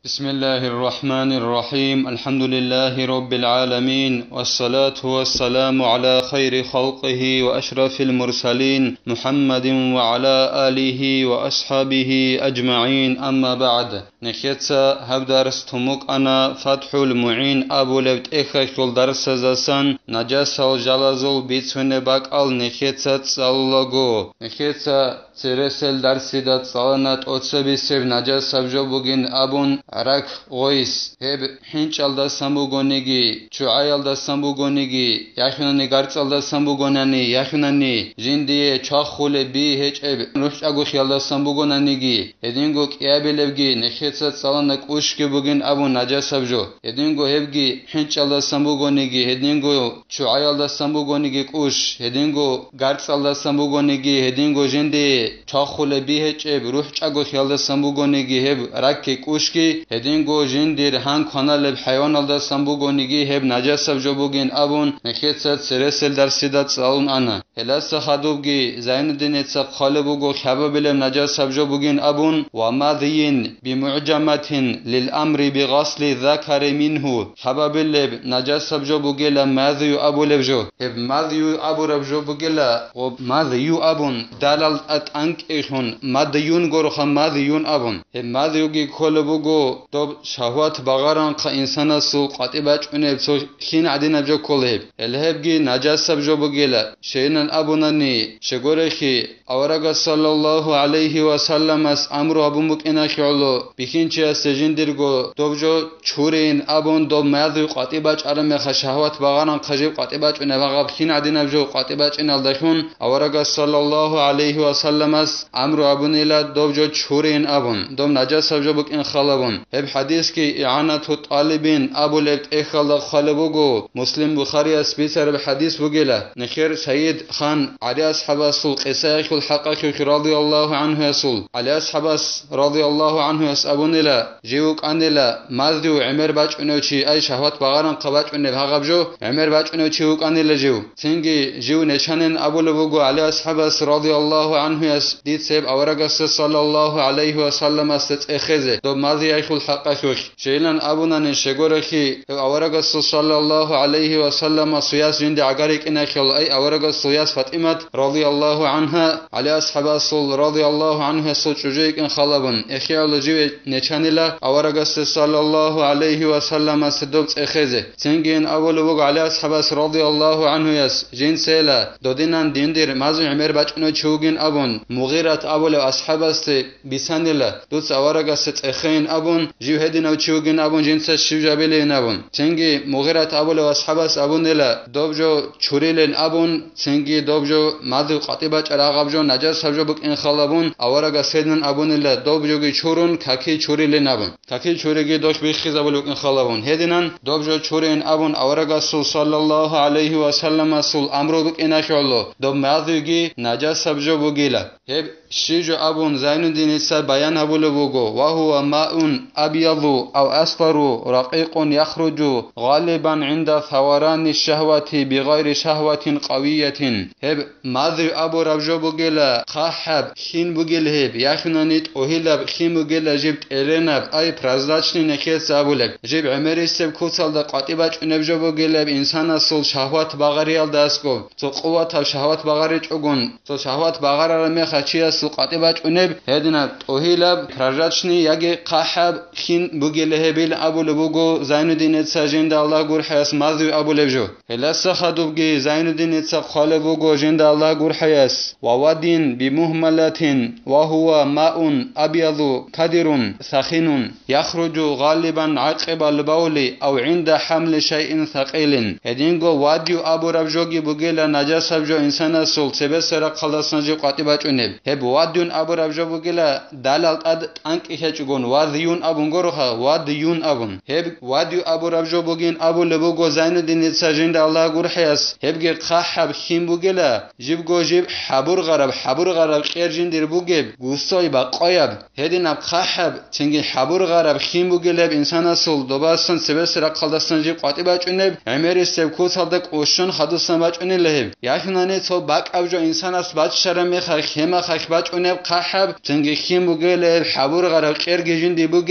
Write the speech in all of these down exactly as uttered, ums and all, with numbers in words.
بسم الله الرحمن الرحيم الحمد لله رب العالمين والصلاة والسلام على خير خلقه وأشرف المرسلين محمد وعلى آله وأصحابه أجمعين أما بعد نخيتسا هب درس تمك أنا فتح المعين أبو لبت إخشل درس زسان نجاس الجلازل بيتسون باقال نخيتسا تسالوغو نخيتسا ترسل درسي دات صالنات أتسبي سب نجاس سبجوبوغين أبون عراق غويس هب حنچال دا سمبوغونيگي چوعيال دا سمبوغونيگي يخناني غارچال دا سمبوغوناني يخناني جندي چاخول بي هچ اب روشاگو خيال دا سمبوغونانيگي هدينگو كيابلبگي نخيتسا صالنك اوشكي بوگين أبو نجاس سبجو هدينگو هبگي حنچال دا سمبوغونيگي هدينگو چوعيال دا سمبوغونيگي اوش هدينگو غارچال دا سمبوغونيگي هدينگو جندي چاخول بي هچ اب روشاگو خيال دا سمبوغونيگي هب راكي اوشكي هدينگو جندير هان كانال بحيوان الله سمبوغونيگي هب نجاس سبجو بوگين أبون نخيتسا سرسل در سيدات صالون أنا هلاس خدوبگي زين الدين اتسا خالبوگو خبابلم نجاس سبجو بوگين أبون وماذين بمعجمة للأمر بغسل الذكر منه خبابلب نجاس سبجو بوگيلا ماذيو أبو لبجو هب ماذيو أبو ربجو بوگيلا وب ماذيو أبون دلال أتانك إخون ماذيون گورخا ماذيون أبون هب ماذيوگي خالبوگو دوب شهوات بغاران قا إنسانا سو قاتباج ونب سو خين عدين بجو كلهب الهبگي نجاس سبجو بوگيلا شينان أبوناني شغورخي أورغا صلى الله عليه وسلم اس أمرو أبو مكينا خيولو بخينچي سجندرگو دوبجو چورين أبون دوب ماذو قاتباج أرمخ شهوات بغاران قجيب قاتباج ونبغاب خين عدين بجو قاتباج إنالدخون أورغا صلى الله عليه وسلم اس أمرو أبون إلا دوبجو چورين أبون دوب نجاس سبجو بك إن خالبون هب حديث كي إعانة الطالبين أبو لبت إخال خالبوغو مسلم بخاري اسبيسر بحديث بوغيلا نخير سيد خان علي أصحاب السول قسايخ الحقاق رضي الله عنه يسول علي أصحاب رضي الله عنه يسأبون إلا جيوك أن إلا ماذيو عمر باج أنوشي أي شهوات بغاران قباج أنه هغبجو عمر باج أنوشي وك أن إلا جيو تنجي جيو نشانن أبو لبوغو علي أصحاب رضي الله عنه يس ديت سيب أورغس صلى الله عليه وسلم استت إخزه دو ماذي أيخو الحقاق شيلان أبونا نشغورخي أورغس صلى الله عليه وسلم سياس جند عقارك إن خل أي أورغس سياس فاطمة رضي الله عنها على أصحاب الصل رضي الله عنه الصل شجيك إن خلبن إخيال جوي نشانلا أورغس صلى الله عليه وسلم سدوبت إخزه سنجين أول وق على أصحاب رضي الله عنه يس جين سيلا دودينان ديندير مازو عمر بچنو چوگين أبون مغيرة أول أصحاب است بسانلا دوت أورغس إخين أبون جيو هدينا چوگين أبون جنس شجابيل نبون سنجي مغيرة أول أصحاب أبون لا دوبجو چوريلن أبون سنجي دوبجو مادو قاتباج أراغبجو نجاس سبجو بك إن خلابون أورغا سيدن أبون لا دوبجوگي چورون كاكي چوريلن أبون كاكي چوريگي دوش بيخيز أبول بك إن خلابون هدينان دوبجو چورين أبون أورغا صلى الله عليه وسلم سول أمرو بك إن أشعلو دوب مادوگي نجاس سبجو بوگيلا هب شيجو أبون زين الدين إسا بيان أبول بوغو وهو ماء أبيض أو أصفر رقيق يخرج غالبا عند ثوران الشهوة بغير شهوة قوية هب ماذر أبو ربجو بوغيلا خاحب خين بوغيل هب يخنانيت أهيلب خين بوغيلا جبت إلينب أي برازداشني نخيص أبولب جب عمري سب كوتال دا قاتباج نبجو بوغيلب إنسان أصول شهوات بغاريال داسكو تو قوات شهوات بغاريج أغن تو شهوات بغار رميخا چي أصول قاتباج نب هدنا أهيلب برازداشني يجي خاحب خين بوغيل هبيل أبو لبوغو زين الدين اتسا جند الله قول حياس ماذو أبو لبجو هلاسا خدوبگي زين الدين اتسا خالبوغو جند الله قول حياس ووادين بمهملة وهو ماء أبيض كدر ثخين يخرج غالبا عقب البول أو عند حمل شيء ثقيل هدينغو واديو أبو ربجوگي بوغيلا نجاس سبجو إنسان سول سبسر خلاص نجي قاتباج ونب هب واديون أبو ربجو بوغيلا دلال أد أنك إخيچگون واديون أبون گروخا واديون أبون هب واديو أبو ربجو بوگين أبو لبوغو زين الدين اتساجند الله قور حياس هبگي قاحب خيم بوگيلا جيبگو جيب حبور غرب حبور غرب خير جندير بوگيب گوستاي با قايب هدين اب قاحب تنگي حبور غرب خيم بوگيلب إنسان أصول دوباستان سبسر قلدستان جيب قاتي باج ونب عمير سبكو صدق اوشن خدستان باج ونب لهب ياخناني تو باق أبجو إنسان أص باج شرمي خيخ خيما خيخ باج ونب قاحب تنگي خيم بوگيلب حبور غرب خير جندي بوگيب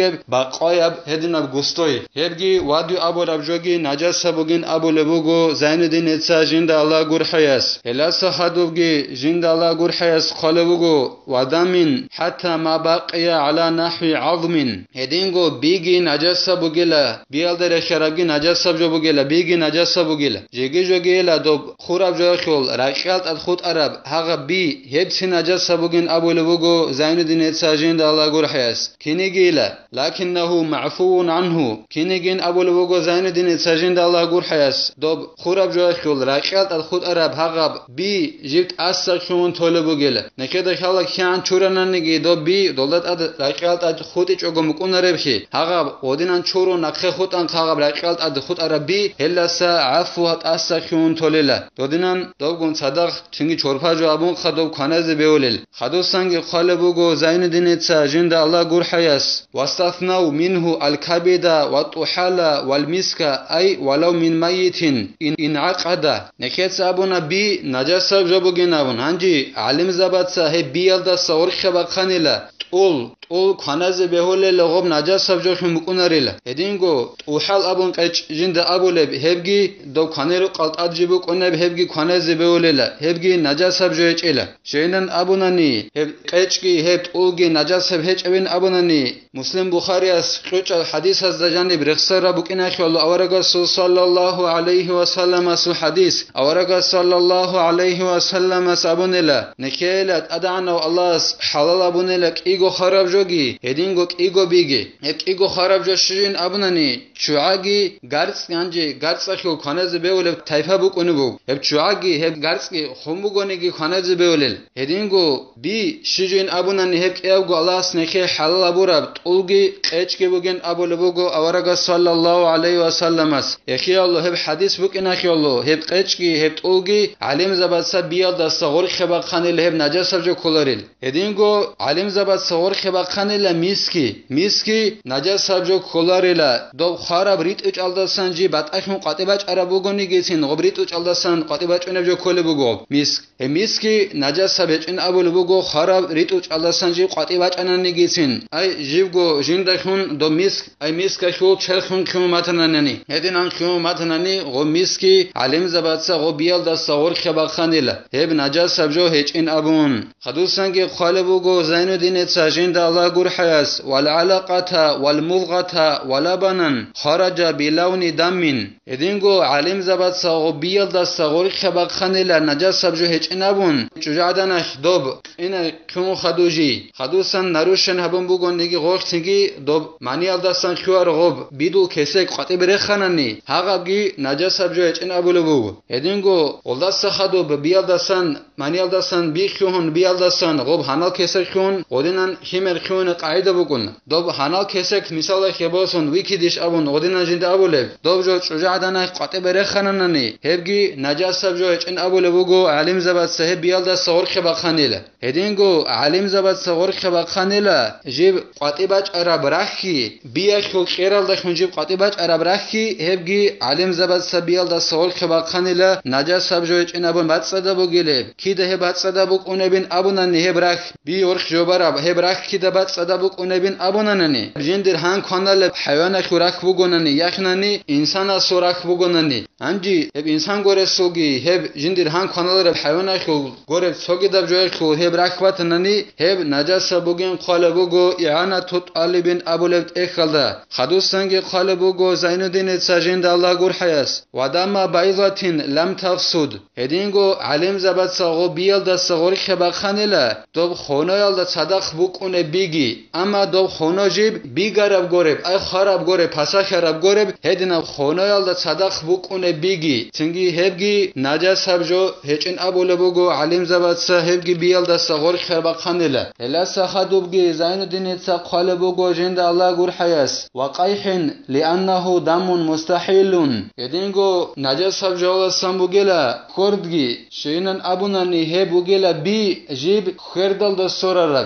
هبگه بقایب هدینب گستوی هبگی وادی ابو ربجوگی نجس بوگین ابو لبوگو زین الدین اتسا جند الله گور حیاس الاس حدوگی جند الله گور حیاس خالبوگو ودامین حتی ما بقی علی نحو عظم هدینگو بیگی نجس بوگیلا بیالدر شرابگی نجس بجو بوگیلا بیگی نجس بوگیلا جگی جوگیلا دو خوراب جو خول رقیلت از خود عرب هغه بی هبسی نجس بوگین ابو لبوگو زین الدین اتسا جند الله گور حیاس كينيجيلا لكنه معفو عنه كينيجين أبو لبوغو زين الدين اتساجين دا الله قور حياس دوب خوراب جوه خول راقيالت الخود عرب هغب بي جبت أسر شون طولبو گيلا نكده خالك كيان چورنان نگي دوب بي دولت اد راقيالت اد خود اچ اگو مكون ربخي هغب ودينان چورو نقخه خود ان خاغب راقيالت اد خود عرب بي هلسا عفوات أسر شون طوللا دودينان دوب گون صدق چنگي چورپا جوابون خدوب كانز بيولل خدو سنگ خالبوغو زين الدين اتساجين دا الله قور حياس واستثنوا منه الكبد والطحال والمسك أي ولو من ميت إن انعقد نكيت سابونا بي نجاسة جبوغين أبون هنجي علم زبط صاحب بيالدا صور خبق خانيلا طول طول كنز بهول لغب نجاسة جوش مكوناريلا هدينغو طحال أبون قيش جند أبو لب هبجي دو كنيرو قلت أجيبو كنب هبجي كنز بهوللا هبجي نجاسة جوش إلا شينن أبوناني هب قيشكي هب طولجي نجاسة هج أبين أبوناني مسلم بخاري اس قوچ حديث از جانب رخصر بوكنا خلو اورغا صلى الله عليه وسلم سو حديث اورغا صلى الله عليه وسلم سابونلا نكيلت ادعنا الله حلال ابونلك ايغو خراب جوگي هدينگو ايغو بيگي هك ايغو خراب جوشين ابوناني چوعگي گارس گانجي گارس خو خنز بيول تايفا بوكونو بو هب چوعگي هب گارسگي خمبوگونيگي خنز بيولل هدينگو بي شجين ابوناني هك ايغو الله نكي حلال ابورب ulgi qechke bugün Abu Lubugo avaraga sallallahu aleyhi ve sellemas eki Allah hep hadis bugün eki Allah hep qechki hep ulgi alim zabatsa biyal da sagor khibaq khanil hep najasabjo kolaril hedingo alim zabat sagor khibaq khanil miski miski najasabjo kolarila do kharab rit uch aldasan ji bat akhmu qatibach arabugoni gesin gobrit uch aldasan qatibach unebjo kolebugo misk he miski najasabj in Abu Lubugo kharab rit uch aldasan ji qatibach anani gesin ay جيبغو جندخون دو مسك اي مسك خو چرخون خو متننني هدينان خو متنني غو مسكي علم زباتسا غو بيال دا صور خبخانيلا هب نجاس سبجو هيچ ان ابون خدوسنگ خالبوغو زين الدين اتساجين دا الله غور حياس والعلاقه والمضغه ولبنن خرج بلون دم هدينغو علم زباتسا غو بيال دا صور خبخانيلا نجاس سبجو هيچ ان ابون چجادن دوب ان خو خدوجي خدوسن نروشن هبون بوگون نگی غوخ تنگی دوب مانی الدستان خوار غوب بیدو کسک قطعی بره خاننی هاگابگی نجاس سبجو اچ این ابولو بو هدینگو اولدست خدو بیال دستان مانی الدستان بی خون بیال دستان غوب هنال کسک خون غودینان همر خون قاعده بکن دوب هنال کسک مثال خباسون ویکی دیش ابون غودینان جند ابوله دوب جو شجاعدان قطعی بره خاننی هبگی نجاس سبجو اچ این ابولو بو علم زبط صاحب بیال دست صور خبا خانیله هدینگو علم زبط صور خبا خانیله جيب قطيباج عرب راخي بيا خو خيرال ده خنجيب قطيباج عرب راخي هبگي علم زبد سبيال ده سول خبا خنيله نجاس سبجوج ان ابون بات صدا بوگيله كي ده بات صدا بوك اون بين ابونن نه براخ بي ورخ جوبر اب براخ كي ده بات صدا بوك اون بين ابونن نه جندر هان كونال حيوان خوراك بوگونن يخنني انسان سوراك بوگونن انجي هب انسان گوره سوگي هب جندر هان كونال حيوان خو گوره سوگي ده جوي خو هب راخ واتنني هب نجاس بوگين قال بوگو اعانه توت علي بن ابو لبد اخلدا خدوس سنگ قالبوگو زين الدين اتساجين دا الله غور حياس ودما بيضاتين لم تفسد هدينگو علم زبط ساغو بيال دا سغور خبخانيلا دوب خونايال دا صدق بوكون بيگي اما دوب خونا جيب بيگرب گورب اي خراب گورب پسا خراب گورب هدينا خونايال دا صدق بوكون بيگي تنگي هبگي نجاس سبجو هچن ابو لبوگو علم زبط ساهبگي بيال دا سغور خبخانيلا الا سخدوبگي زين الدين اتسا قالبوگو جند الله غور حياس وقيح لانه دم مستحيل يدينگو نجاس سبجو سمبوگلا كردگي شينن ابوناني هبوگلا بي جيب خردل دا سورارب اي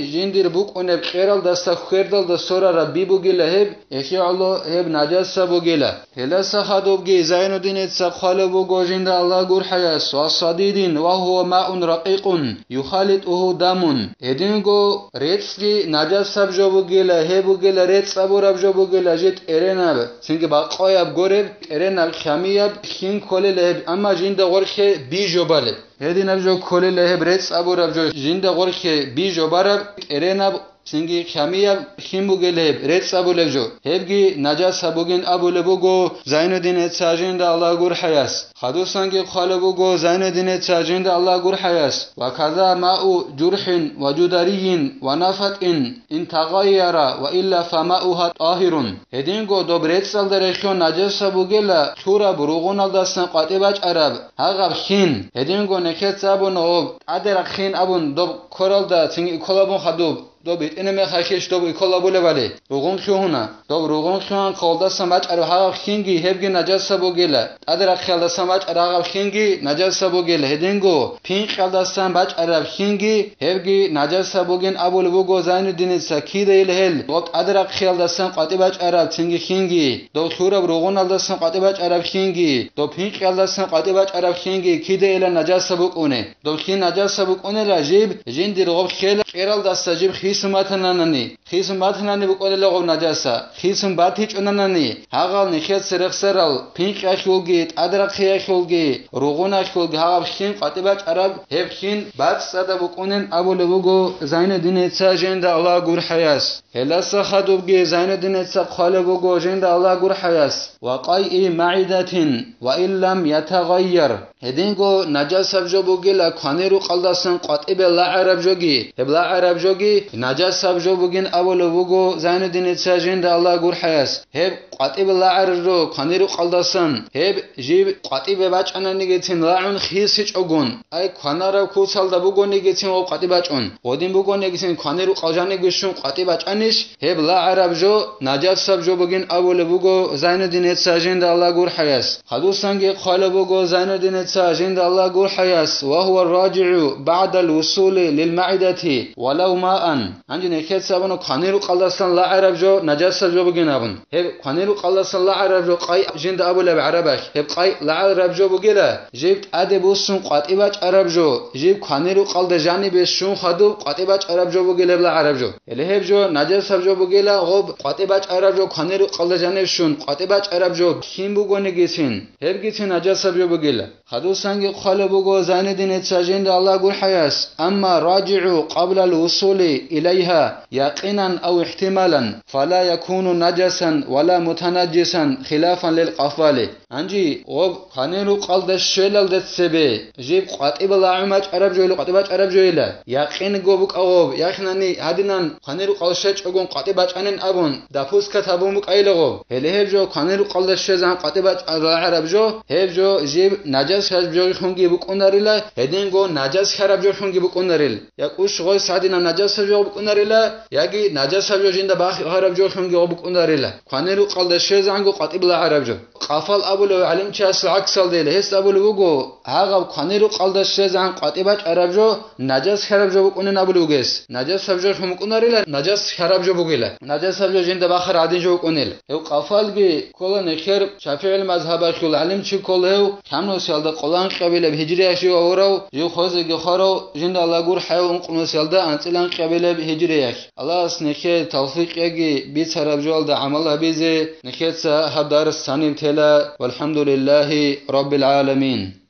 jindir buquneb qeraldasta kherdalda sorara bibugila heb ehialo heb najasa bugila helasa khadobge Zainuddin etsa khalabu gojinda Allah gur hayas wasadidin wa huwa ma'un raqiqun yukhalituhu damun edingo retski najasa bjobugila hebugila retsabura bjobugila jet erenab singe baqoyab goreb erenab khamiyab khin koleleb amma jinda gorkhe bijobale Hedin abjo kolele heb rets abur abjo jinda gorkhe bijo barab erenab singi khamiyab khimbugeleb rets abulevjo hebgi najas sabugin abulebugo Zainuddin etsajinda Allah gur hayas khadusangi khalabugo Zainuddin etsajinda Allah gur hayas wa kaza ma'u jurhin wa judariyin wa nafatin in taghayyara wa illa fama'uha tahirun hedingo dobrets alderekhon najas sabugela thura burugun aldastan qatibach arab hagab khin hedingo nekhet sabuno adera khin abun dob koralda singi kolabun khadub dob itneme khashish dob ikolabule bale rugun khuna dob rugun khan qalda samach ar hagab khingi hebgi najas sabugela adera khalda samach ar hagab khingi najas sabugela hedingo pin qalda samach arab khingi hebgi najas sabugin abul bugo Zainuddin sakide ilhel dob adera khalda sam qatibach arab singi khingi dob thura rugun alda sam qatibach arab khingi dob pin qalda sam qatibach arab khingi kide ila najas sabugune dob khin najas sabugune rajib jindir gob khel qeral dastajib Khisumathanani Khisumathanani buqolele gob najasa Khisum bathi chunanani hagal nikhet serq seral pink ashulgi adra khiyashulgi ruguna ashulgi hagab khin qatibach arab heb khin bat sada buqunen abule bugo Zainuddin etsajenda Allah gur hayas helasa khadubgi Zainuddin etsa khale bugo jenda Allah gur hayas wa qai'i ma'idatin wa illam yataghayyar hedingo najasa bjobugila khaneru qaldasan qatibe la arab jogi hebla arab jogi najas sabjobugin abolo bugo Zainuddin etsajinda Allah gur hayas heb qatibe la arro khaneru qaldasan heb jib qatibe bach'anani getsin la'un khisic ogun ay khanara kusalda bugoni getsin o qatibach'un odin bugoni getsin khaneru qaljani gishun qatibach'anish heb la arab jo najas sabjobugin abolo bugo Zainuddin etsajinda Allah gur hayas khadusangi khale bugo Zainuddin etsajinda Allah gur hayas wa huwa ar-raji'u ba'da al-wusul lil ma'idati walau ma'an anji nekhet sabano khaneru qaldasan la arab jo najas sabjobugin abun heb khaneru qaldasan la arab jo qay jinda abule arabak heb qay la arab jo bugela jib ade busun qatibach arab jo jib khaneru qalda jani be shun khadu qatibach arab jo bugela la arab jo ele heb jo najas sabjobugela gob qatibach arab jo khaneru qalda jani shun qatibach arab jo kim bugone gitsin heb gitsin najas sabjobugela khadu sangi khale bugo Zainuddin etsajinda Allah gur hayas amma raji'u qabla al-wusul ilayha yaqinan aw ihtimalan fala yakunu najasan wala mutanajjisan khilafan lil qafali anji gob khaneru qalda shelal detsebe jib qatiba la umach arab joylu qatibach arab joyla yaqin gob qawob yaqinani hadinan khaneru qalshach ogon qatibach anen abun dafus katabum qaylo gob hele hebjo khaneru qalda shezan qatibach arab jo hebjo jib najas shajjo khungi bu qonarila hedingo najas kharab jo khungi bu qonaril yaqush goy sadina najas jo bu qonarila yagi najas jo jinda ba kharab jo khungi bu qonarila khaneru qalda shezan go qatibla arab jo qafal abulu alim chas aksal dele hes abulu go haga khaneru qalda shezan qatibach arab jo najas kharab jo bu qonen abulu ges najas jo khum qonarila najas kharab jo bugila najas jo jinda ba khar adin jo qonel ev qafal ge kolan kher shafi'il mazhab khul alim chi kol hev kamno selda qolan qabila hijri ashi awraw jo khoze ge kharo jinda Allah gur hayun qunu selda antilan qabila hijri ash Allah asneke tawfiq yagi bi sarab jol da amala bize nekhet sa habdar sanim tela walhamdulillahi rabbil alamin